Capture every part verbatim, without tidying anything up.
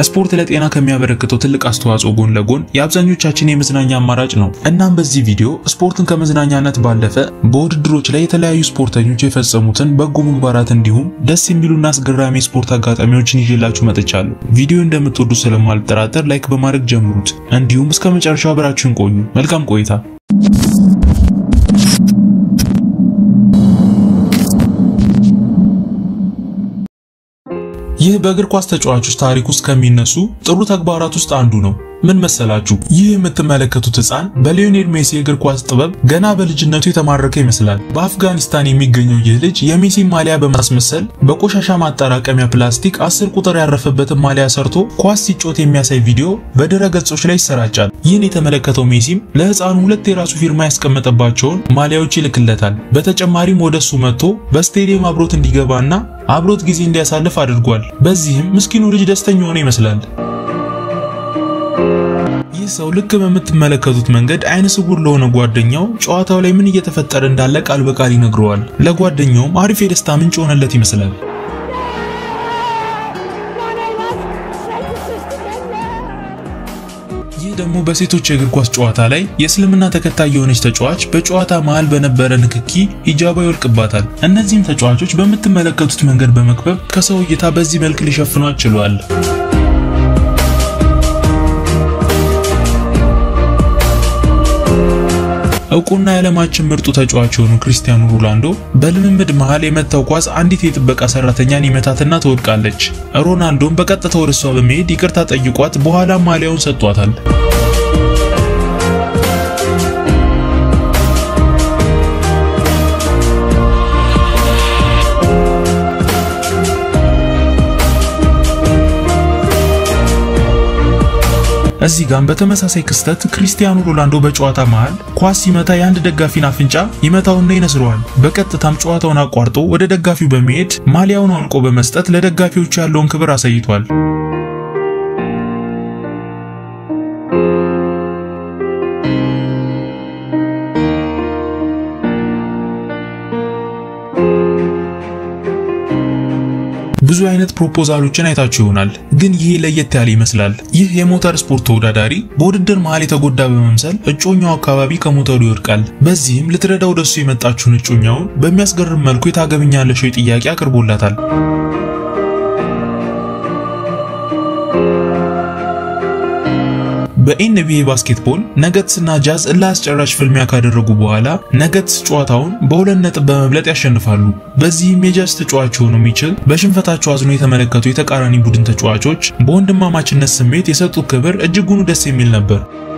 ስፖርት ለጤና ከሚያበረክተው ትልቅ አስተዋጽኦ ጎን ለጎን የአብዛኞቻችን የመዝናኛ አማራጭ ነው። እናም በዚህ ቪዲዮ ስፖርትን ከመዝናኛነት ባለፈ በውድድሮች ላይ የተለያዩ ስፖርተኞች የፈጸሙትን በጎ ምግባራት እንዲሁም ደስ የሚሉና አስገራሚ ስፖርት አጋጣሚዎችን ይዤላችሁ መጥቻለሁ። ቪዲዮ እንደምትወዱ ስለማልጠራጠር ላይክ በማድረግ ጀምሩት። እንዲሁም እስከ መጨረሻው አብራችሁን ቆዩ። መልካም ቆይታ። ይህ በእግር ኳስ ተጫዋቾች ታሪክ ውስጥ ከሚነሱ ጥሩ ተግባራት ውስጥ አንዱ ነው። ምን መሰላችሁ? ይህ የምትመለከቱት ህፃን በሊዮኔል ሜሲ የእግር ኳስ ጥበብ ገና በልጅነቱ የተማረከ ይመስላል። በአፍጋኒስታን የሚገኘው ይህ ልጅ የሜሲ ማሊያ በማስመሰል በቆሻሻ ማጠራቀሚያ ፕላስቲክ አስር ቁጥር ያረፈበትን ማሊያ ሰርቶ ኳስ ሲጮት የሚያሳይ ቪዲዮ በድረ ገጾች ላይ ይሰራጫል። ይህን የተመለከተው ሜሲም ለህፃኑ ሁለት የራሱ ፊርማ ያስቀመጠባቸውን ማሊያዎች ይልክለታል። በተጨማሪም ወደሱ መጥቶ በስቴዲየም አብሮት እንዲገባና አብሮት ጊዜ እንዲያሳልፍ አድርጓል። በዚህም ምስኪኑ ልጅ ደስተኛ ሆነ ይመስላል። ይህ ሰው ልክ በምትመለከቱት መንገድ አይነ ስውር ለሆነ ጓደኛው ጨዋታው ላይ ምን እየተፈጠረ እንዳለ ቃል በቃል ይነግረዋል። ለጓደኛውም አሪፍ የደስታ ምንጭ ሆነለት ይመስላል። ይህ ደግሞ በሴቶች የእግር ኳስ ጨዋታ ላይ የእስልምና ተከታይ የሆነች ተጫዋች በጨዋታ መሃል በነበረ ንክኪ ሂጃቧ ይወልቅባታል። እነዚህም ተጫዋቾች በምትመለከቱት መንገድ በመክበብ ከሰው እይታ በዚህ መልክ ሊሸፍኗት ችለዋል። እውቁና የዓለማችን ምርጡ ተጫዋች የሆነው ክሪስቲያኖ ሮናልዶ በልምምድ መሃል የመታው ኳስ አንዲት የጥበቃ ሰራተኛን ይመታትና ትወድቃለች። ሮናልዶም በቀጥታ ወደ እሷ በመሄድ ይቅርታ ጠይቋት በኋላ ማሊያውን ሰጥቷታል። እዚህ ጋር በተመሳሳይ ክስተት ክሪስቲያኖ ሮናልዶ በጨዋታ መሃል ኳስ ሲመታ የአንድ ደጋፊን አፍንጫ ይመታውና ይነስረዋል። በቀጥታም ጨዋታውን አቋርጦ ወደ ደጋፊው በመሄድ ማሊያውን አንቆ በመስጠት ለደጋፊዎቹ ያለውን ክብር አሳይቷል። ብዙ አይነት ፕሮፖዛሎችን አይታችሁ ይሆናል፣ ግን ይሄ ለየት ያለ ይመስላል። ይህ የሞተር ስፖርት ተወዳዳሪ በውድድር መሃል የተጎዳ በመምሰል እጮኛው አካባቢ ከሞተሩ ይወድቃል። በዚህም ልትረዳ ወደሱ የመጣችውን እጮኛውን በሚያስገርም መልኩ የታገቢኛለሽ ወይ ጥያቄ አቅርቦላታል። በኤንቢኤ ባስኬትቦል ነገትስ እና ጃዝ ለአስጨራሽ ፍልሚያ ካደረጉ በኋላ ነገትስ ጨዋታውን በሁለት ነጥብ በመብለጥ ያሸንፋሉ። በዚህም የጃዝ ተጫዋች ሆኖ ሚችል በሽንፈታቸው አዝኖ የተመለከቱ የተቃራኒ ቡድን ተጫዋቾች በወንድማማችነት ስሜት የሰጡት ክብር እጅጉኑ ደስ የሚል ነበር።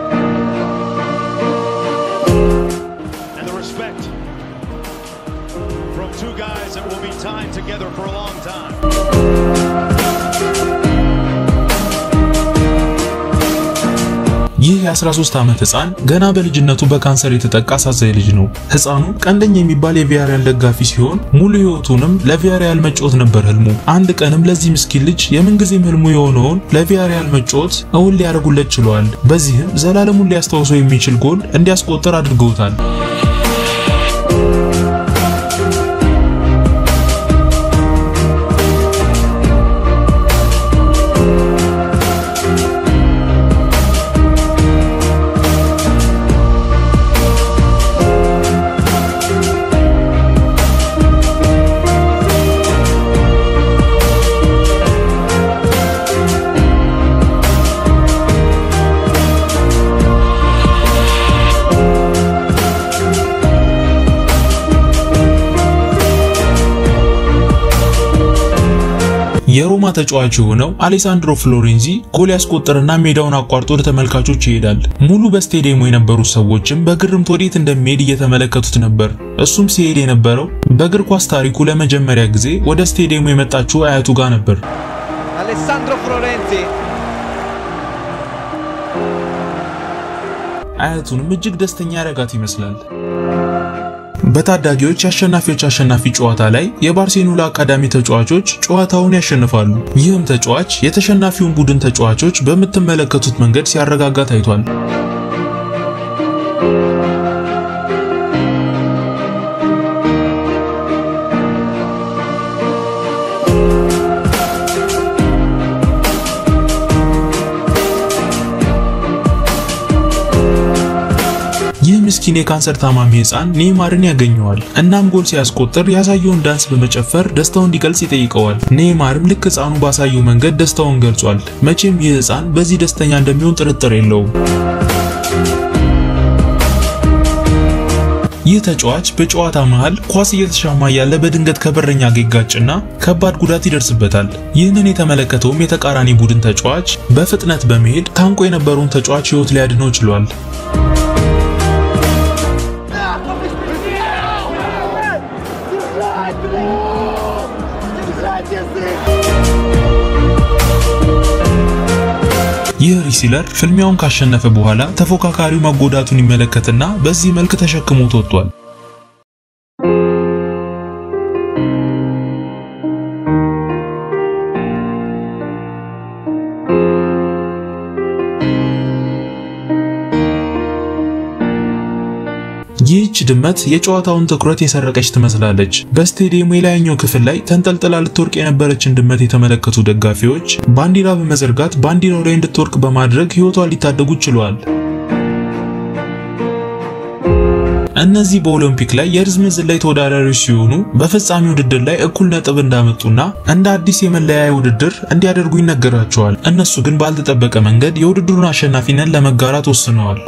ይህ የ13 ዓመት ህፃን ገና በልጅነቱ በካንሰር የተጠቃ አሳዛኝ ልጅ ነው። ህፃኑ ቀንደኛ የሚባል የቪያሪያል ደጋፊ ሲሆን ሙሉ ህይወቱንም ለቪያሪያል መጫወት ነበር ህልሙ። አንድ ቀንም ለዚህ ምስኪን ልጅ የምንጊዜም ህልሙ የሆነውን ለቪያሪያል መጫወት እውን ሊያደርጉለት ችለዋል። በዚህም ዘላለሙን ሊያስታውሰው የሚችል ጎል እንዲያስቆጥር አድርገውታል። የሮማ ተጫዋች የሆነው አሌሳንድሮ ፍሎሬንዚ ጎል ያስቆጥርና ሜዳውን አቋርጦ ለተመልካቾች ይሄዳል። ሙሉ በስቴዲየሙ የነበሩ ሰዎችም በግርምት ወዴት እንደሚሄድ እየተመለከቱት ነበር። እሱም ሲሄድ የነበረው በእግር ኳስ ታሪኩ ለመጀመሪያ ጊዜ ወደ ስቴዲየሙ የመጣችው አያቱ ጋር ነበር። አሌሳንድሮ ፍሎሬንዚ አያቱንም እጅግ ደስተኛ ያረጋት ይመስላል። በታዳጊዎች አሸናፊዎች አሸናፊ ጨዋታ ላይ የባርሴሎና አካዳሚ ተጫዋቾች ጨዋታውን ያሸንፋሉ። ይህም ተጫዋች የተሸናፊውን ቡድን ተጫዋቾች በምትመለከቱት መንገድ ሲያረጋጋ ታይቷል። ምስኪን የካንሰር ታማሚ ሕፃን ኔይማርን ያገኘዋል። እናም ጎል ሲያስቆጥር ያሳየውን ዳንስ በመጨፈር ደስታውን እንዲገልጽ ይጠይቀዋል። ኔይማርም ልክ ሕፃኑ ባሳየው መንገድ ደስታውን ገልጿል። መቼም ይህ ሕፃን በዚህ ደስተኛ እንደሚሆን ጥርጥር የለውም። ይህ ተጫዋች በጨዋታ መሃል ኳስ እየተሻማ ያለ በድንገት ከበረኛ ጋር ይጋጭና ከባድ ጉዳት ይደርስበታል። ይህንን የተመለከተውም የተቃራኒ ቡድን ተጫዋች በፍጥነት በመሄድ ታንቆ የነበረውን ተጫዋች ሕይወት ሊያድነው ችሏል። ይህ ሪሲለር ፍልሚያውን ካሸነፈ በኋላ ተፎካካሪው መጎዳቱን ይመለከትና በዚህ መልክ ተሸክሞት ወጥቷል። ይህች ድመት የጨዋታውን ትኩረት የሰረቀች ትመስላለች። በስቴዲየሙ የላይኛው ክፍል ላይ ተንጠልጥላ ልትወርቅ የነበረችን ድመት የተመለከቱ ደጋፊዎች ባንዲራ በመዘርጋት ባንዲራው ላይ እንድትወርቅ በማድረግ ሕይወቷን ሊታደጉ ችለዋል። እነዚህ በኦሎምፒክ ላይ የርዝመት ዝላይ ተወዳዳሪዎች ሲሆኑ በፍጻሜ ውድድር ላይ እኩል ነጥብ እንዳመጡና እንደ አዲስ የመለያያ ውድድር እንዲያደርጉ ይነገራቸዋል። እነሱ ግን ባልተጠበቀ መንገድ የውድድሩን አሸናፊነት ለመጋራት ወስነዋል።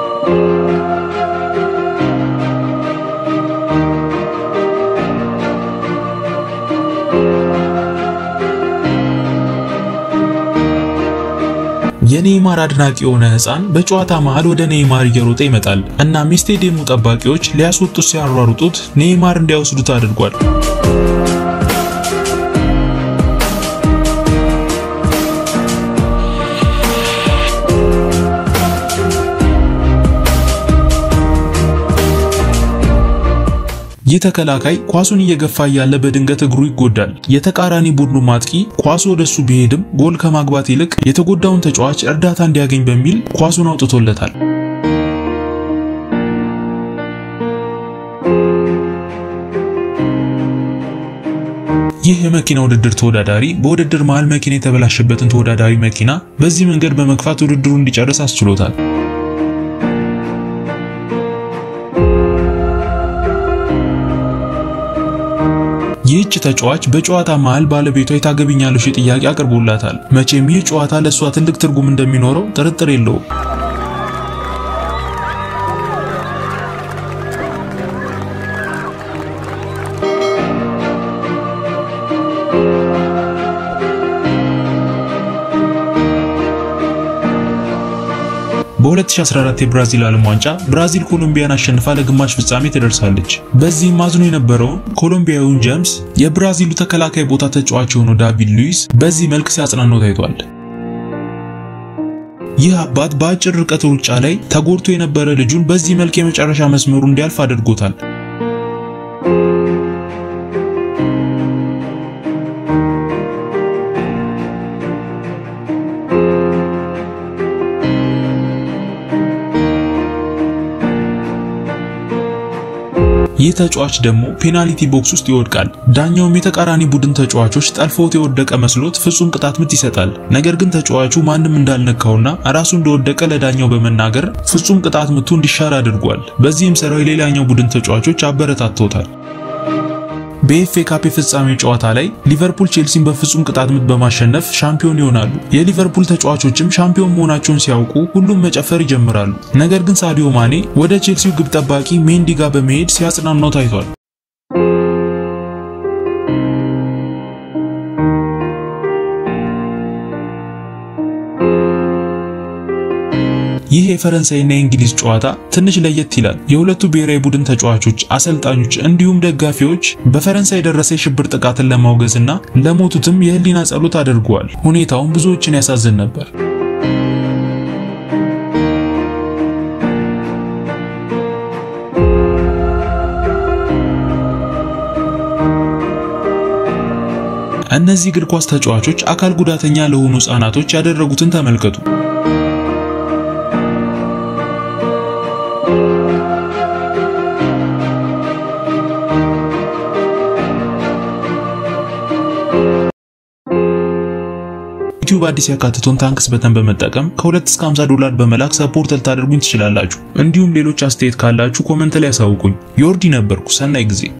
የኔይማር አድናቂ የሆነ ሕፃን በጨዋታ መሃል ወደ ኔይማር እየሮጠ ይመጣል እና የስቴዲየሙ ጠባቂዎች ሊያስወጡት ሲያሯሩጡት ኔይማር እንዲያወስዱት አድርጓል። ይህ ተከላካይ ኳሱን እየገፋ ያለ በድንገት እግሩ ይጎዳል። የተቃራኒ ቡድኑ ማጥቂ ኳሱ ወደሱ ቢሄድም ጎል ከማግባት ይልቅ የተጎዳውን ተጫዋች እርዳታ እንዲያገኝ በሚል ኳሱን አውጥቶለታል። ይህ የመኪና ውድድር ተወዳዳሪ በውድድር መሃል መኪና የተበላሸበትን ተወዳዳሪ መኪና በዚህ መንገድ በመግፋት ውድድሩን እንዲጨርስ አስችሎታል። ይህች ተጫዋች በጨዋታ መሃል ባለቤቷ የታገቢኛለሽ ጥያቄ አቅርቦላታል። መቼም ይህ ጨዋታ ለሷ ትልቅ ትርጉም እንደሚኖረው ጥርጥር የለውም። በ2014 የብራዚል ዓለም ዋንጫ ብራዚል ኮሎምቢያን አሸንፋ ለግማሽ ፍጻሜ ተደርሳለች። በዚህ ማዝኖ የነበረው ኮሎምቢያዊው ጄምስ የብራዚሉ ተከላካይ ቦታ ተጫዋች የሆነው ዳቪድ ሉዊስ በዚህ መልክ ሲያጽናናው ታይቷል። ይህ አባት በአጭር ርቀት ሩጫ ላይ ተጎድቶ የነበረ ልጁን በዚህ መልክ የመጨረሻ መስመሩ እንዲያልፍ አድርጎታል። ይህ ተጫዋች ደግሞ ፔናልቲ ቦክስ ውስጥ ይወድቃል። ዳኛውም የተቃራኒ ቡድን ተጫዋቾች ጠልፈውት የወደቀ መስሎት ፍጹም ቅጣት ምት ይሰጣል። ነገር ግን ተጫዋቹ ማንንም እንዳልነካውና ራሱ እንደወደቀ ለዳኛው በመናገር ፍጹም ቅጣት ምቱ እንዲሻር አድርጓል። በዚህም ሰራው የሌላኛው ቡድን ተጫዋቾች አበረታተውታል። በኤፍኤ ካፕ ፍጻሜ ጨዋታ ላይ ሊቨርፑል ቼልሲን በፍጹም ቅጣት ምት በማሸነፍ ሻምፒዮን ይሆናሉ። የሊቨርፑል ተጫዋቾችም ሻምፒዮን መሆናቸውን ሲያውቁ ሁሉም መጨፈር ይጀምራሉ። ነገር ግን ሳዲዮ ማኔ ወደ ቼልሲው ግብ ጠባቂ ሜንዲ ጋር በመሄድ ሲያጽናናው ታይቷል። ይህ የፈረንሳይና የእንግሊዝ ጨዋታ ትንሽ ለየት ይላል። የሁለቱ ብሔራዊ ቡድን ተጫዋቾች፣ አሰልጣኞች እንዲሁም ደጋፊዎች በፈረንሳይ የደረሰ የሽብር ጥቃትን ለማውገዝና ለሞቱትም የህሊና ጸሎት አድርገዋል። ሁኔታውም ብዙዎችን ያሳዝን ነበር። እነዚህ እግር ኳስ ተጫዋቾች አካል ጉዳተኛ ለሆኑ ህጻናቶች ያደረጉትን ተመልከቱ። ዩቲዩብ አዲስ ያካተተውን ታንክስ በተን በመጠቀም ከሁለት እስከ ሃምሳ ዶላር በመላክ ሰፖርት ልታደርጉኝ ትችላላችሁ። እንዲሁም ሌሎች አስተያየት ካላችሁ ኮሜንት ላይ አሳውቁኝ። ዮርዲ ነበርኩ። ሰናይ ጊዜ